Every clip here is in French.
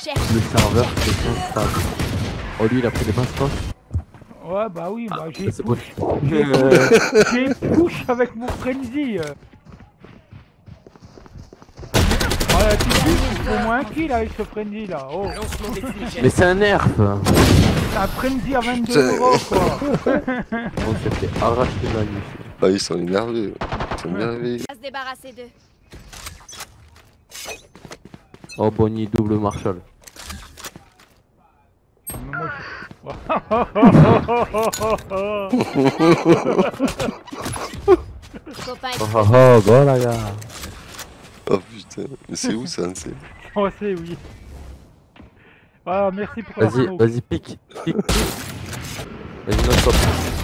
cherche. Le serveur, c'est instable. Oh, lui, il a pris des masques. Ouais, bah oui, bah j'ai C'est push. bon. J'ai push avec mon frenzy. Ouais, tu sais, il faut au moins un kill avec ce frenzy là. Oh. Mais c'est un nerf. C'est un frenzy à 22 € quoi. On s'est fait arracher la nuit. Ah, ils sont énervés. Ils sont énervés. On va se débarrasser d'eux. Oh, Bonnie, double Marshall. Mais moi, Copain Oh, oh, oh, bon, la gars. Oh putain, mais c'est où ça, c'est... on sait, oui. Ah, merci pour la Vas-y, smoke. vas-y, pique. Pique, pique. Vas-y, non, stop.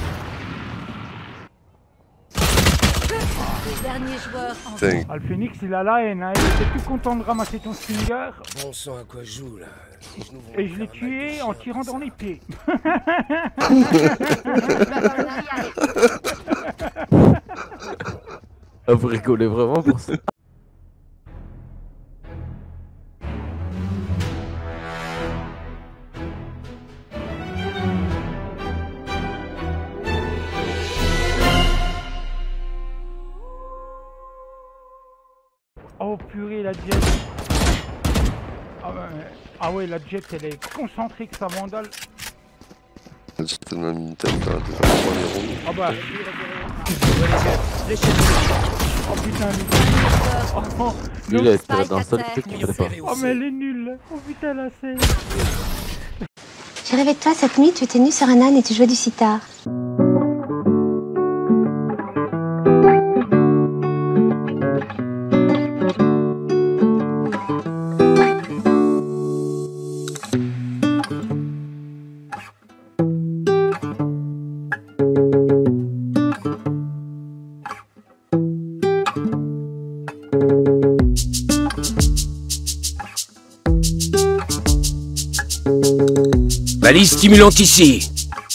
le dernier joueur en Putain, Ah, le Phoenix, il a la haine, hein. Il était tout content de ramasser ton stinger. Bon sang à quoi je joue là. Ces genoux vont Et me je l'ai faire mal tué dessus, en hein, tirant ça. dans les pieds. Ah, vous rigolez vraiment pour ça? Oh purée, la jet. Ah ouais, la jet, elle est concentrée que sa vandale. j'ai tellement mis une tête dans les ronds. Ah bah. Oh putain, oh, Lui, non. il a été dans un seul truc qu'il fallait pas. Oh mais elle est nulle. Oh putain, là c'est... J'ai rêvé de toi cette nuit, tu étais nu sur un âne et tu jouais du sitar. Balise stimulante ici.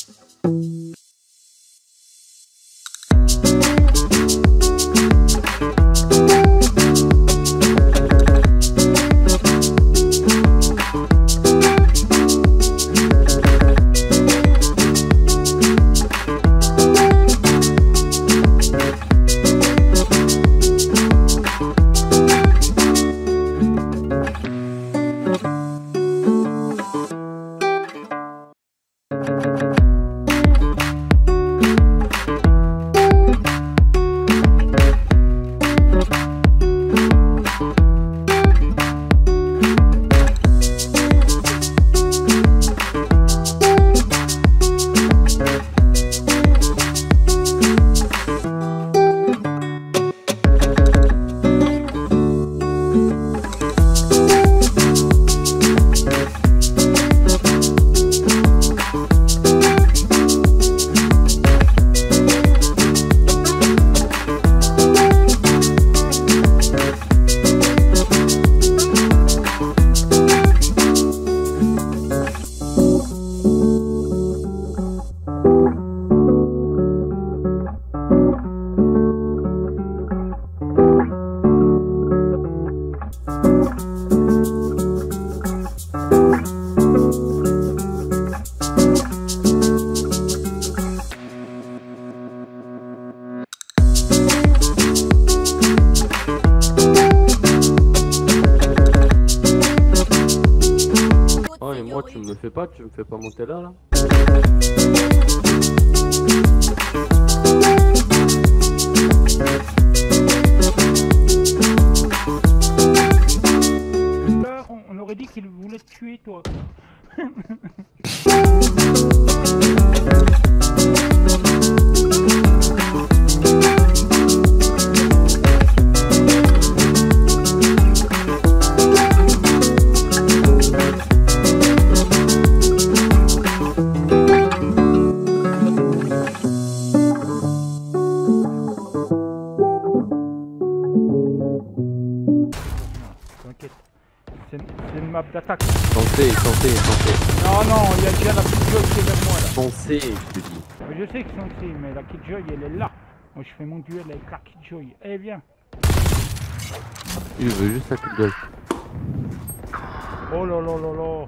Oh, et moi, tu me fais pas monter là, là? On aurait dit qu'il voulait te tuer, toi. T'inquiète. C'est une map d'attaque. Tentez. Non, non, il y a déjà la petite joy qui est vers moi là. Foncez, je te dis. Mais je sais que c'est mais la Killjoy elle est là. Moi je fais mon duel avec la Killjoy. Eh viens. Il veut juste la Killjoy. Oh là là là là.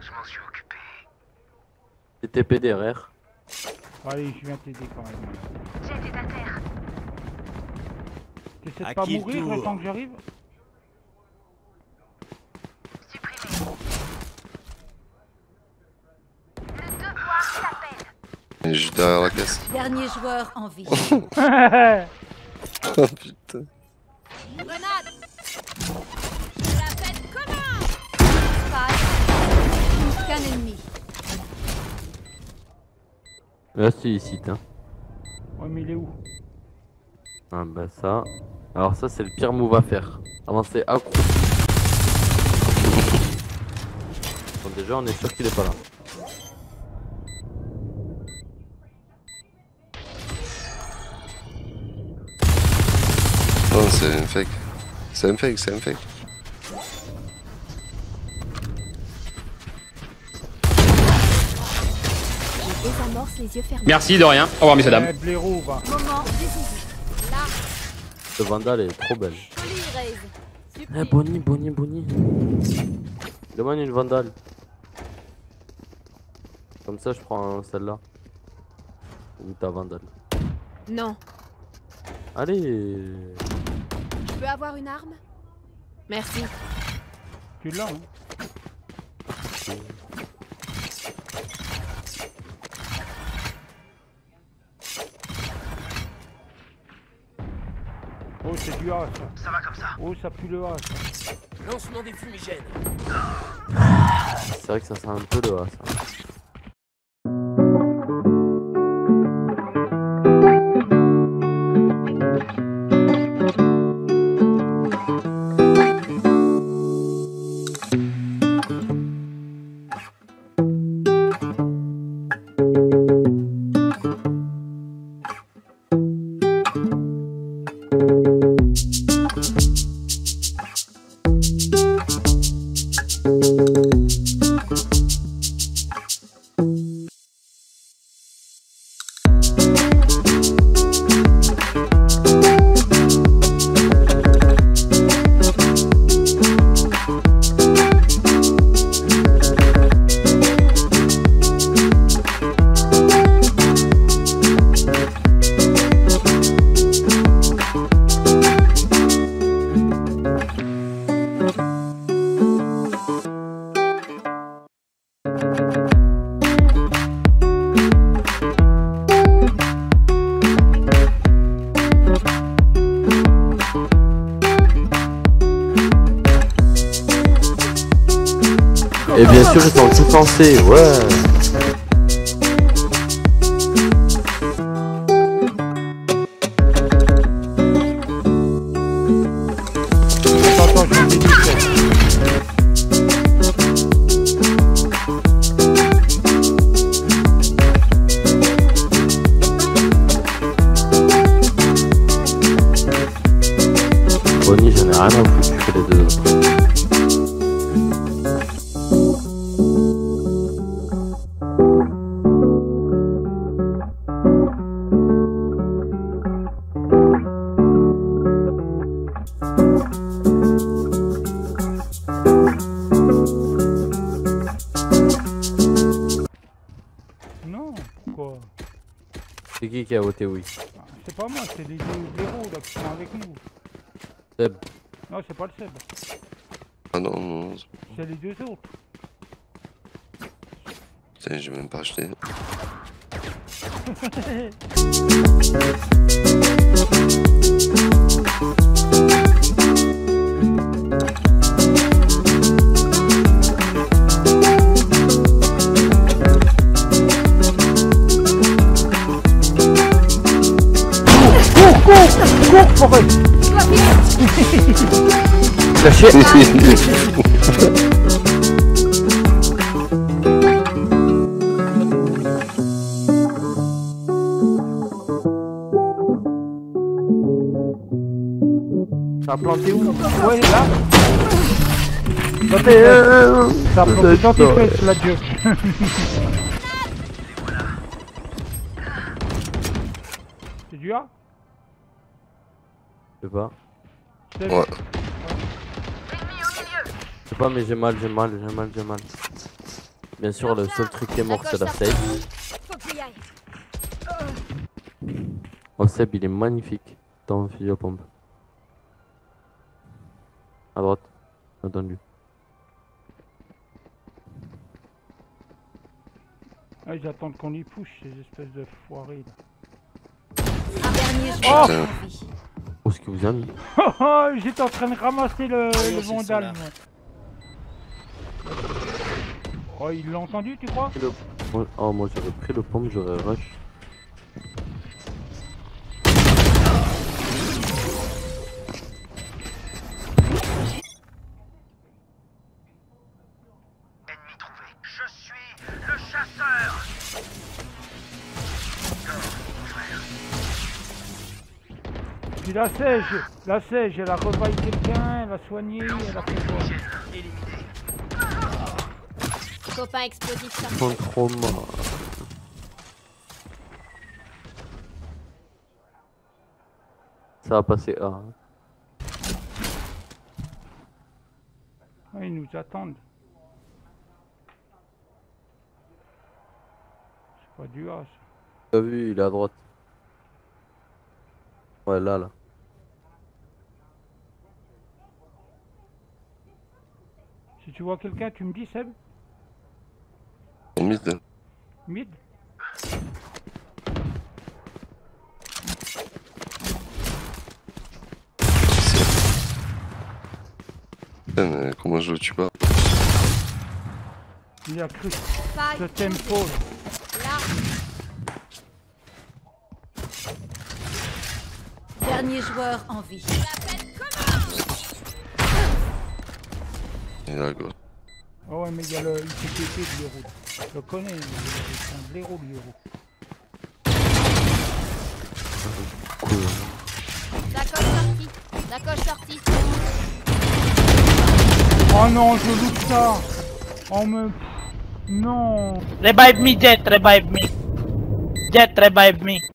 TTP derrière. Allez, je viens t'aider quand même. J'étais à terre. T'essaies de À pas qui le mourir le tour? temps que j'arrive? Il est juste derrière la caisse. Dernier joueur en vie. Oh putain. Grenade. La fête commence. Spike. Qu'un ennemi. Là, c'est ici, hein. Ouais, mais il est où? Ah bah ça. Alors ça, c'est le pire move à faire. Avancer accro. Bon, déjà, on est sûr qu'il est pas là. Non, c'est un fake. C'est un fake, c'est un fake. Je désamorce les yeux fermés. Merci de rien. Au revoir, messieurs dames. Blaireau, va. Moment décisif. Là. Ce Vandal est trop belle. Joli raise. Eh, Sublime. Bonnie, Bonnie, Bonnie. Demande une Vandal. Comme ça, je prends celle-là. Ou ta Vandal. Non. Allez. Je peux avoir une arme? Merci. Tu l'as, hein? Oh, c'est du A, ça. Ça va comme ça. Oh, ça pue le A, ça. Lancement des fumigènes. C'est vrai que ça sent un peu le A, ça. Et bien sûr, ils sont tous lancés, ouais. Attends, je vais t'aider. Bonnie, j'en ai rien à foutre, je fais les deux autres. Non, pourquoi? C'est qui a voté oui? Ah, c'est pas moi, c'est les deux blaireaux là qui sont avec nous. Seb. Non, c'est pas le Seb. Ah non, non. C'est les deux autres. Putain, j'ai même pas acheté. Cours, Forest. Caché. Ça a planté où? Ouais, là. Ça a planté dans tes fesses, la Dieu. C'est du A? Je sais pas. C'est- Ouais. C'est pas, mais j'ai mal. Bien sûr, le seul truc qui est mort, c'est la save. Faut que j'y aille. Oh, Seb, il est magnifique dans le fusil à pompe. À droite. Attends lui. Ah, ils attendent qu'on les push, ces espèces de foirés là. Un dernier joueur Putain. en vie. Où est-ce que vous avez mis? Oh, oh, j'étais en train de ramasser le Voyons s'ils sont vandal. là. moi. Oh, il l'a entendu, tu crois? Oh, moi j'aurais pris le pompe, j'aurais rush. Puis la sèche, elle a revaillé quelqu'un, elle a soigné, elle a fait quoi? Copain explosif sorti. Sans trauma. Ça va passer A. Hein. Ah, ils nous attendent. C'est pas du A, ça. T'as vu, il est à droite. Ouais, là. Si tu vois quelqu'un, tu me dis, Seb? En mid. Mid? Putain, mais comment je le tue pas? Il a cru. Faille Ce tempo. là. Dernier joueur en vie. Il est à gauche. Oh ouais, mais il y a le ICTP du héros. Je le connais, c'est un blaireau du héros. La coche sortie. Oh non, je loupe ça. Oh me... Non. Revive me, Jet, revive me. Jet, revive me.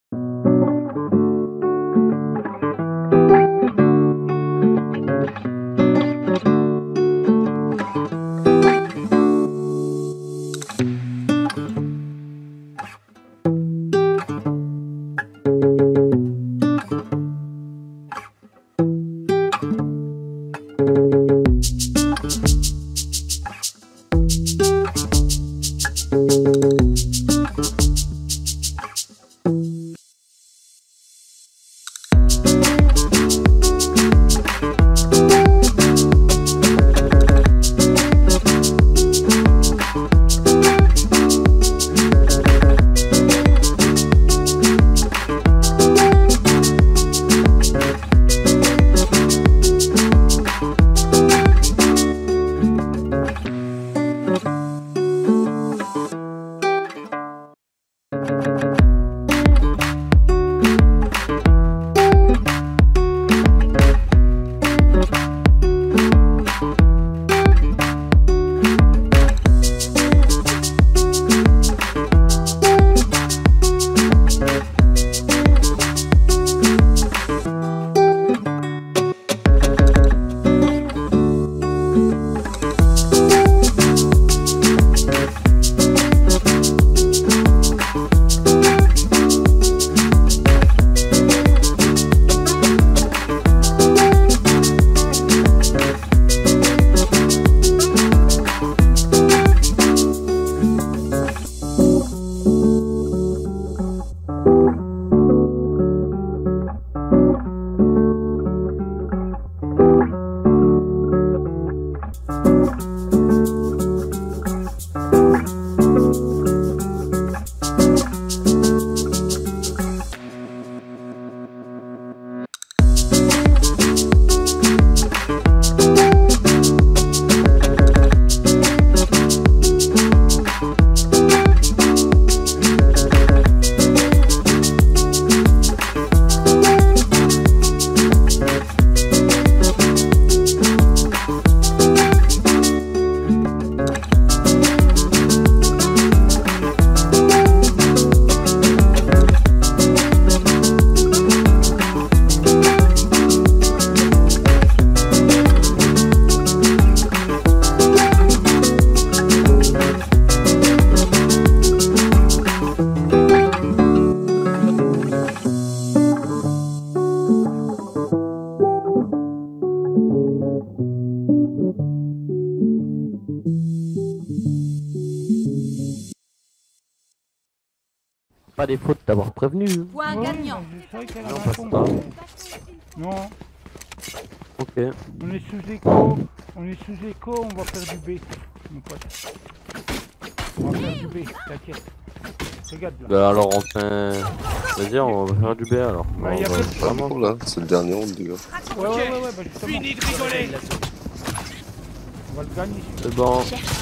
pas des fautes d'avoir prévenu. Point Ouais, gagnant. c'est vrai qu'elle a Non, raison. passe pas. Non, Ok. on est sous écho. On est sous écho, on va faire du B. Mon pote. On va faire du B, t'inquiète. Regarde là. Bah alors on fait... Vas-y, on va faire du B alors. Bah, y a On va- pas de- vraiment. Oh là, c'est le dernier round, les gars. Ouais, bah justement. Fini de rigoler. On va le gagner. C'est bon.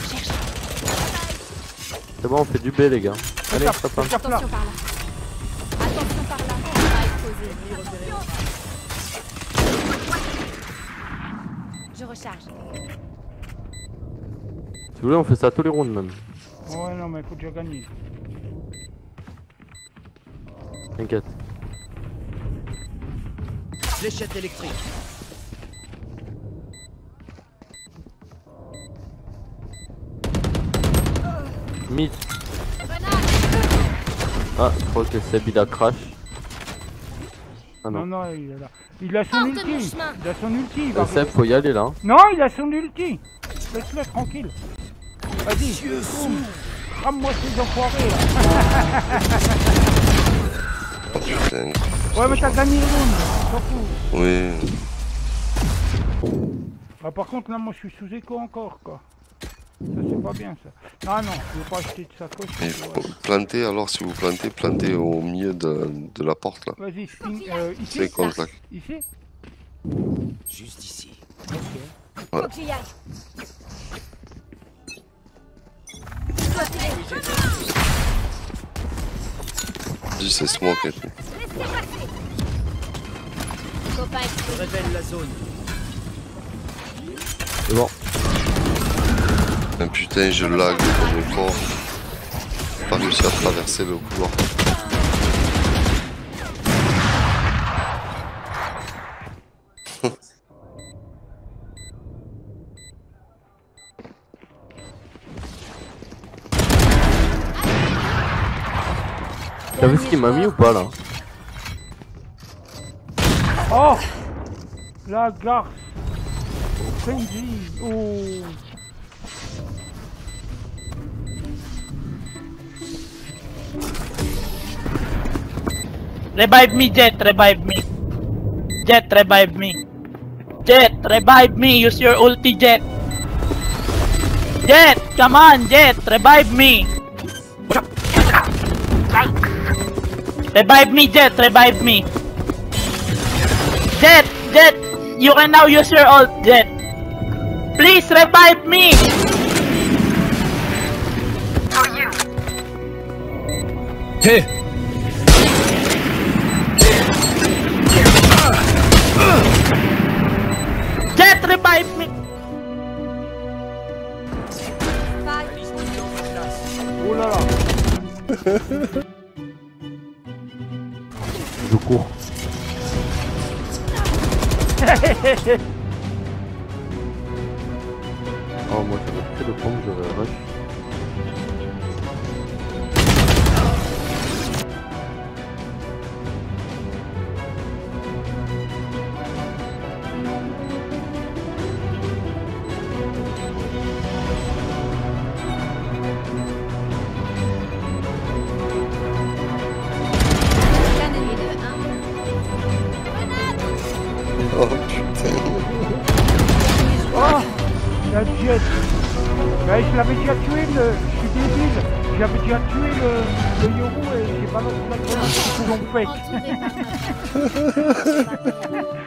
C'est bon, on fait du B les gars. Allez, Tape, ça passe. tape là. Attention par là. Attention par là. On va exposer. Je recharge. Si vous voulez, on fait ça tous les rounds même. Ouais, non, mais il faut déjà gagner. T'inquiète. Fléchette électrique. Mid. Ah, je crois que Seb il a crash. Ah Non, non. non, il est là. Il a son Hors de ulti. mon chemin. Il a son ulti. Il va Seb, faut y aller là. hein. Non, il a son ulti. Laisse-le tranquille. Vas-y. Boum. Rame-moi ces enfoirés là. Oh putain. Ouais, mais t'as gagné le round. T'en fous. Oui. Ah, par contre, là, moi, je suis sous écho encore, quoi. Ça, c'est pas bien, ça. Ah non, je veux pas acheter de sacoche. Et Ouais. plantez, alors si vous plantez, plantez au milieu de la porte là. Vas-y, spin. Ici. C'est contact. Ici. Juste ici. Faut que j'y aille. Dois tirer. Dis, c'est smoke et tout. Laissez passer. Copain explosé. Révèle la zone. C'est bon. Ah, putain, je lag comme le fort. J'ai pas réussi à traverser le couloir. T'as vu ce qu'il m'a mis ou pas là? Oh, la garce. Frenzy. Oh. Revive me, Jet, revive me. Jet, revive me. Jet, revive me, use your ulti, Jet. Jet, come on, Jet, revive me. Revive me, Jet, revive me. Jet, Jet, you can now use your ult, Jet. Please revive me. Hé. Jet, revive me. Oh là là. Je cours. Oh, moi j'aurais fait le pompe, j'aurais rush. Aucun ennemi de 1. Oh putain. Oh, la jet. Mais je l'avais déjà tué, je suis débile. J'avais déjà tué le Yoru et j'ai pas lancé la grenade. Ils l'ont fait. Entouré par ma